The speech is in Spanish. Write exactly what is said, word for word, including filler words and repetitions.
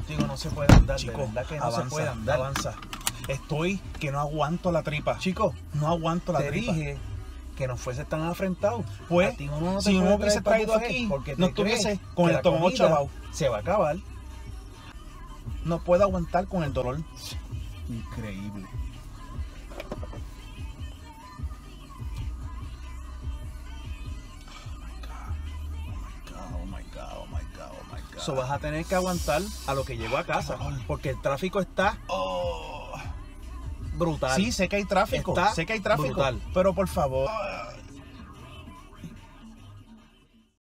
contigo no se puede andar, Chico, de verdad que no avanza, se puede andar. avanza. Estoy que no aguanto la tripa. Chico, No aguanto la te tripa. dije que no fuese tan afrentado. Pues, A ti uno no te si no puede me hubiese traer traído para aquí, porque no te estuviese crees con que el la estómago comida chavao. se va a acabar. No puedo aguantar con el dolor. Increíble. Oh my God, oh my God, oh my God. So vas a tener que aguantar a lo que llego a casa. Porque el tráfico está Oh. brutal. Sí, sé que hay tráfico. Está Sé que hay tráfico. brutal. Pero por favor.